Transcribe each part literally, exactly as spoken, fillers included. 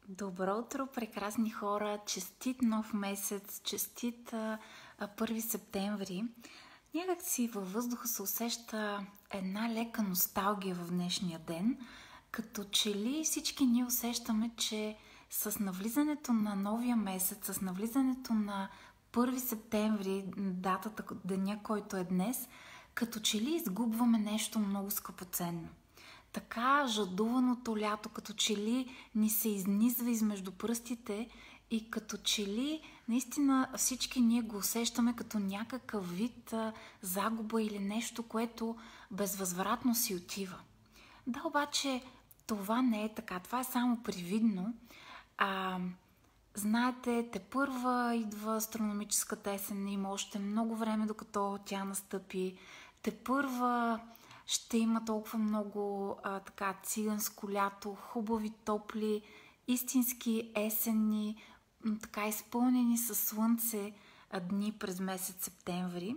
Добро утро, прекрасни хора! Честит нов месец, честит а, а, първи септември. Някак си във въздуха се усеща една лека носталгия в днешния ден, като че ли всички ние усещаме, че с навлизането на новия месец, с навлизането на първи септември, датата, деня, който е днес, като че ли изгубваме нещо много скъпоценно. Така жадуваното лято, като че ли ни се изнизва измежду пръстите и като че ли наистина всички ние го усещаме като някакъв вид а, загуба или нещо, което безвъзвратно си отива. Да, обаче това не е така. Това е само привидно. А, знаете, тепърва идва астрономическата есен, има още много време докато тя настъпи. Тепърва ще има толкова много а, така циганско лято, хубави, топли, истински есенни, така изпълнени със слънце а, дни през месец септември.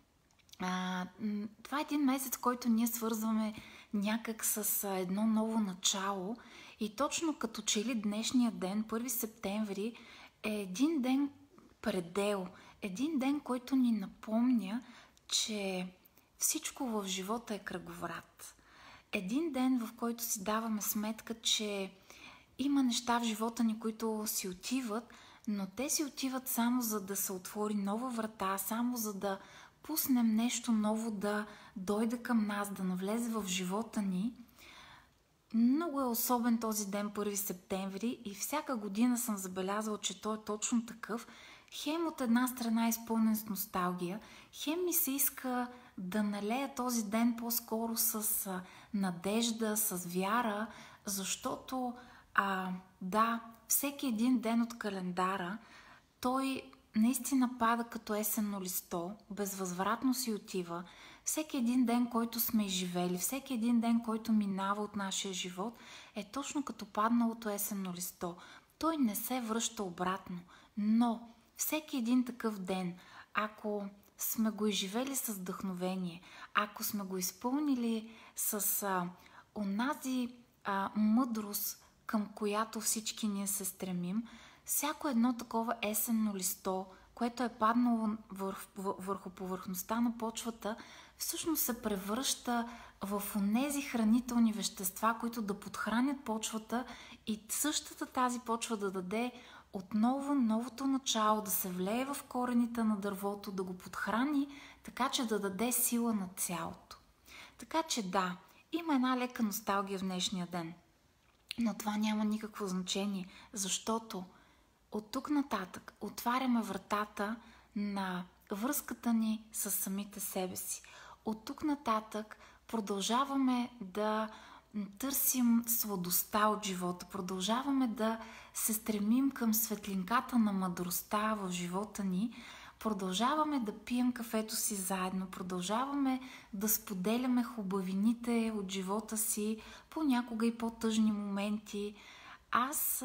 А, това е един месец, който ние свързваме някак с а, едно ново начало и точно като че ли днешния ден, първи септември, е един ден предел, един ден, който ни напомня, че всичко в живота е кръговрат. Един ден, в който си даваме сметка, че има неща в живота ни, които си отиват, но те си отиват само за да се отвори нова врата, само за да пуснем нещо ново да дойде към нас, да навлезе в живота ни. Много е особен този ден, първи септември, и всяка година съм забелязала, че той е точно такъв. Хем от една страна е изпълнен с носталгия, хем ми се иска да налея този ден по-скоро с а, надежда, с вяра, защото а, да, всеки един ден от календара, той наистина пада като есенно листо, безвъзвратно си отива. Всеки един ден, който сме изживели, всеки един ден, който минава от нашия живот, е точно като падналото есенно листо. Той не се връща обратно, но всеки един такъв ден, ако сме го изживели с вдъхновение, ако сме го изпълнили с а, онази а, мъдрост, към която всички ние се стремим, всяко едно такова есенно листо, което е паднало върху, върху повърхността на почвата, всъщност се превръща в онези хранителни вещества, които да подхранят почвата и същата тази почва да даде отново новото начало, да се влее в корените на дървото, да го подхрани, така че да даде сила на цялото. Така че да, има една лека носталгия в днешния ден. Но това няма никакво значение, защото от тук нататък отваряме вратата на връзката ни с самите себе си. От тук нататък продължаваме да търсим сладостта от живота, продължаваме да се стремим към светлинката на мъдростта в живота ни, продължаваме да пием кафето си заедно, продължаваме да споделяме хубавините от живота си, понякога и по-тъжни моменти. Аз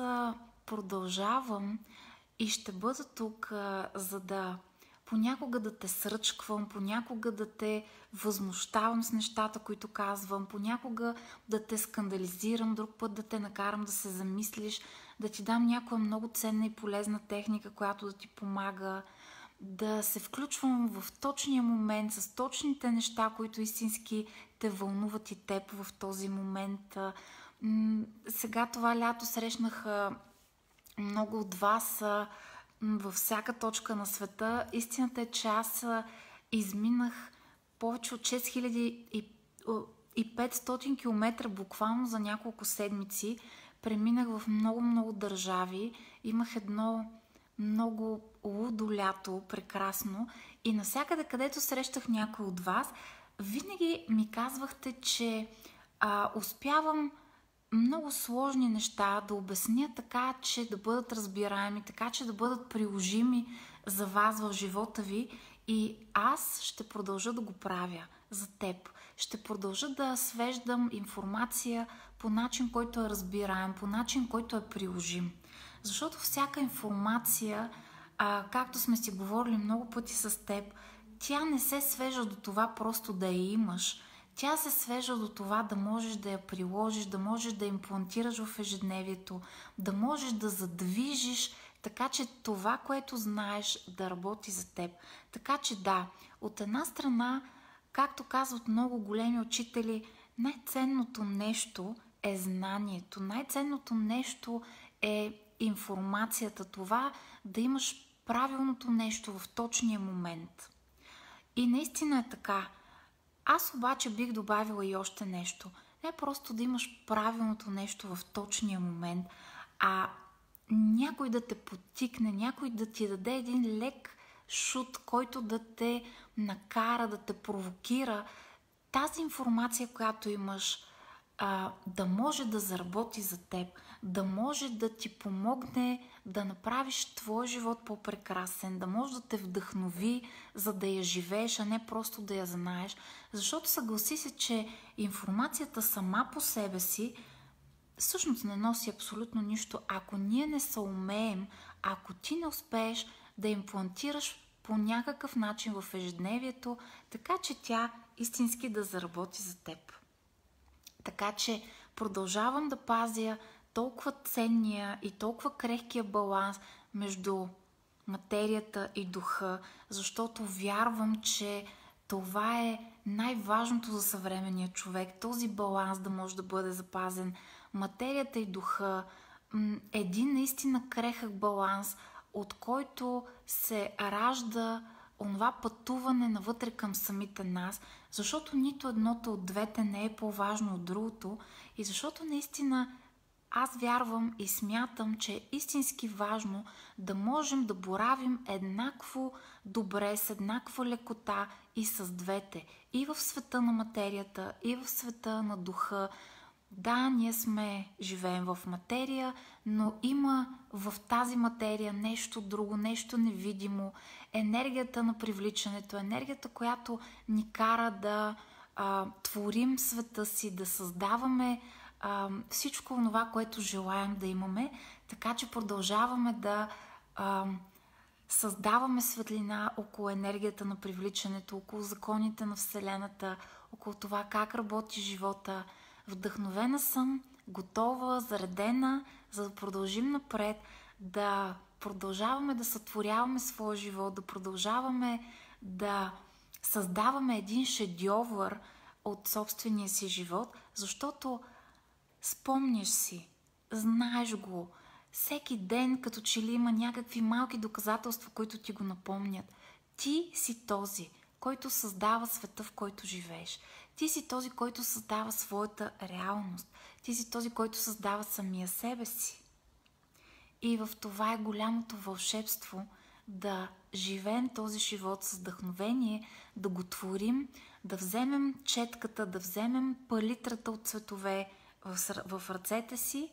продължавам и ще бъда тук, за да понякога да те сръчквам, понякога да те възмущавам с нещата, които казвам, понякога да те скандализирам, друг път да те накарам да се замислиш, да ти дам някоя много ценна и полезна техника, която да ти помага, да се включвам в точния момент, с точните неща, които истински те вълнуват и теб в този момент. Сега това лято срещнах много от вас във всяка точка на света. Истината е, че аз изминах повече от шест хиляди и петстотин километра буквално за няколко седмици. Преминах в много-много държави. Имах едно много лудо лято, прекрасно. И навсякъде, където срещах някой от вас, винаги ми казвахте, че а, успявам много сложни неща да обясня така, че да бъдат разбираеми, така, че да бъдат приложими за вас в живота ви, и аз ще продължа да го правя за теб. Ще продължа да свеждам информация по начин, който е разбираем, по начин, който е приложим. Защото всяка информация, а, както сме си говорили много пъти с теб, тя не се свежда до това просто да я имаш. Тя се свежда до това да можеш да я приложиш, да можеш да имплантираш в ежедневието, да можеш да задвижиш, така че това, което знаеш, да работи за теб. Така че да, от една страна, както казват много големи учители, най-ценното нещо е знанието, най-ценното нещо е информацията, това да имаш правилното нещо в точния момент. И наистина е така. Аз обаче бих добавила и още нещо. Не просто да имаш правилното нещо в точния момент, а някой да те подтикне, някой да ти даде един лек шут, който да те накара, да те провокира тази информация, която имаш, а, да може да заработи за теб, да може да ти помогне да направиш твой живот по-прекрасен, да може да те вдъхнови, за да я живееш, а не просто да я знаеш. Защото съгласи се, че информацията сама по себе си всъщност не носи абсолютно нищо, ако ние не съумеем, ако ти не успееш да имплантираш по някакъв начин в ежедневието, така че тя истински да заработи за теб. Така че продължавам да пазя толкова ценния и толкова крехкия баланс между материята и духа, защото вярвам, че това е най-важното за съвременния човек, този баланс да може да бъде запазен. Материята и духа, един наистина крехък баланс, от който се ражда онова пътуване навътре към самите нас, защото нито едното от двете не е по-важно от другото и защото наистина аз вярвам и смятам, че е истински важно да можем да боравим еднакво добре, с еднаква лекота и с двете. И в света на материята, и в света на духа. Да, ние сме, живеем в материя, но има в тази материя нещо друго, нещо невидимо. Енергията на привличането, енергията, която ни кара да а, творим света си, да създаваме а, всичко това, което желаем да имаме, така че продължаваме да а, създаваме светлина около енергията на привличането, около законите на Вселената, около това как работи живота. Вдъхновена съм, готова, заредена, за да продължим напред, да продължаваме да сътворяваме своя живот, да продължаваме да създаваме един шедьовър от собствения си живот, защото спомняш си, знаеш го, всеки ден като че ли има някакви малки доказателства, които ти го напомнят. Ти си този, който създава света, в който живееш. Ти си този, който създава своята реалност. Ти си този, който създава самия себе си. И в това е голямото вълшебство да живеем този живот с вдъхновение, да го творим, да вземем четката, да вземем палитрата от цветове в, в ръцете си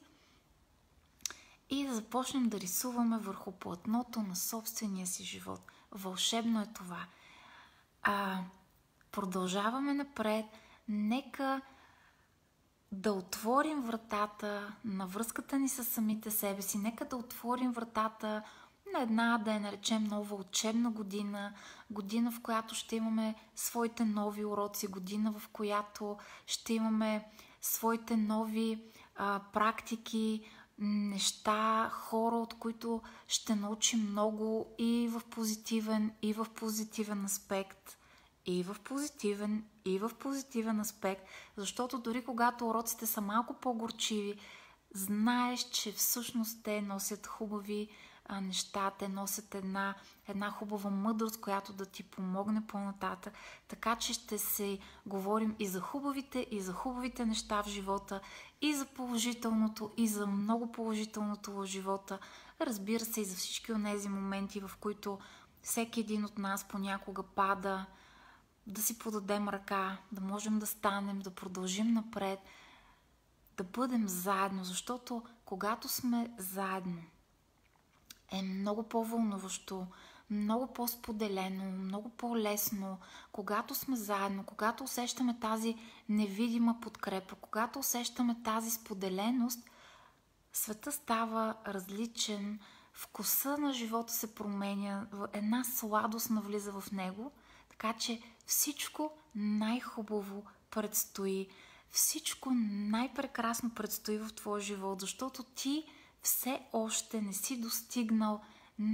и да започнем да рисуваме върху платното на собствения си живот. Вълшебно е това. А, продължаваме напред. Нека да отворим вратата на връзката ни с самите себе си. Нека да отворим вратата на една, да я наречем нова учебна година. Година, в която ще имаме своите нови уроци. Година, в която ще имаме своите нови а, практики, неща, хора, от които ще научим много и в позитивен, и в позитивен аспект. И в позитивен, и в позитивен аспект, защото дори когато уроците са малко по-горчиви, знаеш, че всъщност те носят хубави а, неща, те носят една, една хубава мъдрост, която да ти помогне по-нататък. Така че ще се говорим и за хубавите, и за хубавите неща в живота, и за положителното, и за много положителното в живота. Разбира се, и за всички онези моменти, в които всеки един от нас понякога пада, да си подадем ръка, да можем да станем, да продължим напред, да бъдем заедно, защото когато сме заедно е много по-вълнуващо, много по-споделено, много по-лесно, когато сме заедно, когато усещаме тази невидима подкрепа, когато усещаме тази споделеност, света става различен, вкуса на живота се променя, една сладост навлиза в него, така че всичко най-хубаво предстои. Всичко най-прекрасно предстои в твоя живот, защото ти все още не си достигнал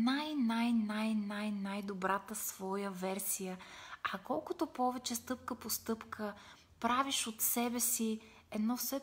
най-най-най-най-най-добрата своя версия. А колкото повече стъпка по стъпка правиш от себе си едно все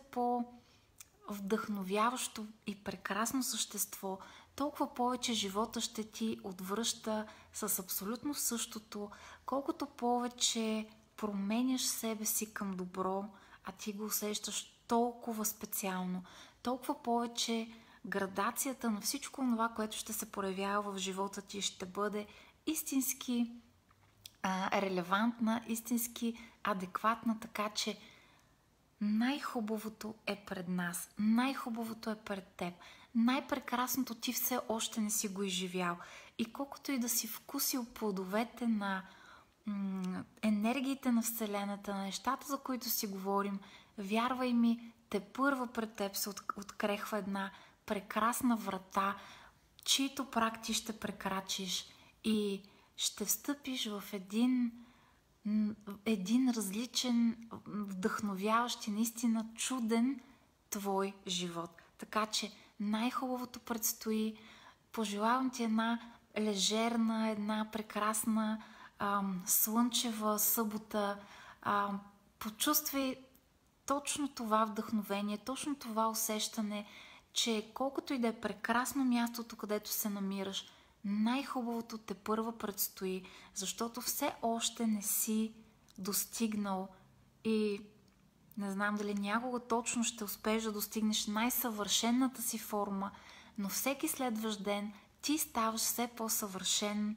по-вдъхновяващо и прекрасно същество, толкова повече живота ще ти отвръща с абсолютно същото. Колкото повече променяш себе си към добро, а ти го усещаш толкова специално, толкова повече градацията на всичко това, което ще се проявява в живота ти, ще бъде истински а, релевантна, истински адекватна, така че най-хубавото е пред нас, най-хубавото е пред теб, най-прекрасното ти все още не си го изживял. И колкото и да си вкусил плодовете на м- енергиите на Вселената, на нещата, за които си говорим, вярвай ми, те първа пред теб се от- открехва една прекрасна врата, чието праг ти ще прекрачиш и ще встъпиш в един, един различен, вдъхновяващ и наистина чуден твой живот. Така че най-хубавото предстои. Пожелавам ти една лежерна, една прекрасна, ам, слънчева събота. Ам, почувствай точно това вдъхновение, точно това усещане, че колкото и да е прекрасно мястото, където се намираш, най-хубавото те първа предстои, защото все още не си достигнал и не знам дали някога точно ще успееш да достигнеш най-съвършената си форма, но всеки следващ ден ти ставаш все по-съвършен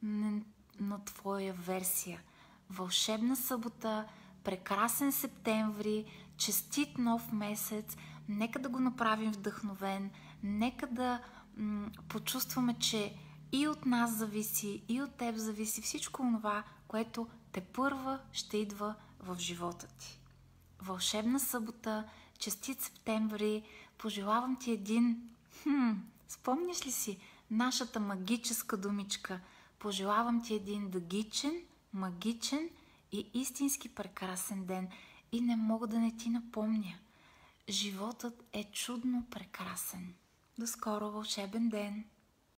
на твоя версия. Вълшебна събота, прекрасен септември, честит нов месец, нека да го направим вдъхновен, нека да м- почувстваме, че и от нас зависи, и от теб зависи всичко това, което тепърва ще идва в живота ти. Вълшебна събота, честит септември, пожелавам ти един... Хм, спомняш ли си нашата магическа думичка? Пожелавам ти един дъгичен, магичен и истински прекрасен ден. И не мога да не ти напомня. Животът е чудно прекрасен. До скоро, вълшебен ден!